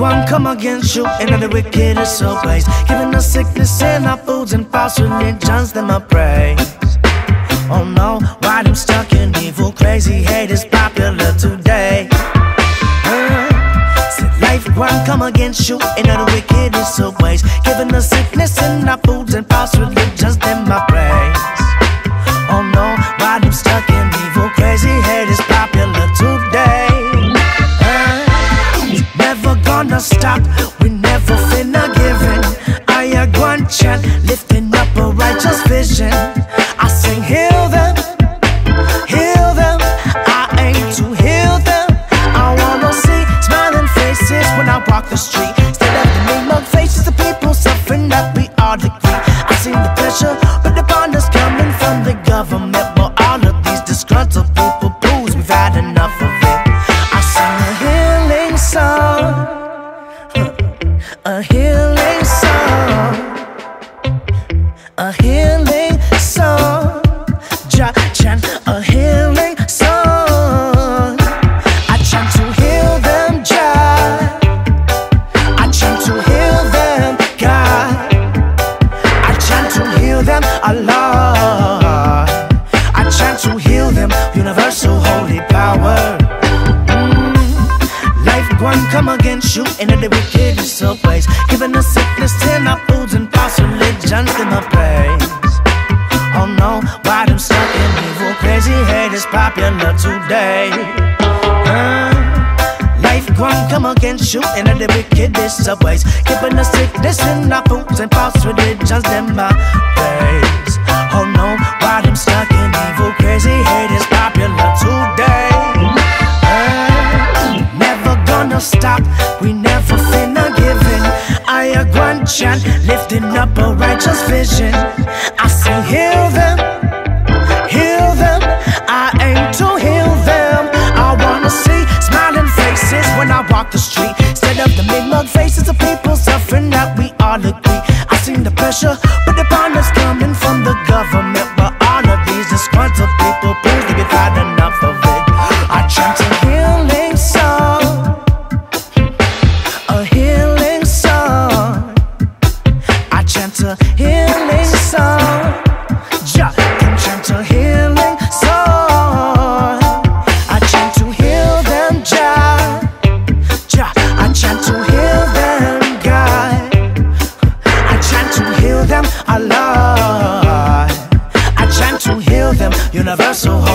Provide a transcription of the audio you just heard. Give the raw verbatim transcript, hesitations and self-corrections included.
one come against you in the wickedest of ways, giving us sickness in our foods and false religions, them I praise. Oh no, why them stuck in evil, crazy hate is popular today. uh, Said life one come against you in the wickedest of ways, giving us sickness in our foods and false religions, them I praise. Oh no, why them stuck in evil, crazy hate is popular today. uh, Never gonna stop, we never finna give in. I a one chant, lifting up a righteous vision. I sing heal them, heal them, I aim to heal them. I wanna see smiling faces when I walk the street, instead of the mean mug faces of people suffering that we all agree. I seen the pressure, but the bond is coming from the government, but all of these disgruntled people booze, we've had enough of it. I sing a healing song, a healing song, a healing song, ja chant a healing song. I chant to heal them, Jah. I chant to heal them, God. I chant to heal them, Allah. I chant to heal them, universal holy power. One come against you in the wickedest of ways, giving us sickness in our foods and false religions, them I praise. Oh no, why them stuck in evil, crazy hate is popular today. uh, Life one come against you in the wickedest of ways, giving us sickness in our foods and false religions, them I praise. Oh no, why them stuck in evil, crazy hate is popular today. Stop, we never finna give in. I a one chant, lifting up a righteous vision. I say heal them, heal them, I aim to heal them. I wanna see smiling faces when I walk the street, instead of the mean mug faces of people suffering that we all agree. I seen the pressure, but the bond is coming from the government, but all of these disgruntled people prove to be had enough of it. I chant a healing song, a healing song. I chant a healing song, ja, can chant a healing song. I chant to heal them, Jah, ja, I chant to heal them, God. I chant to heal them, Allah. I chant to heal them, universal.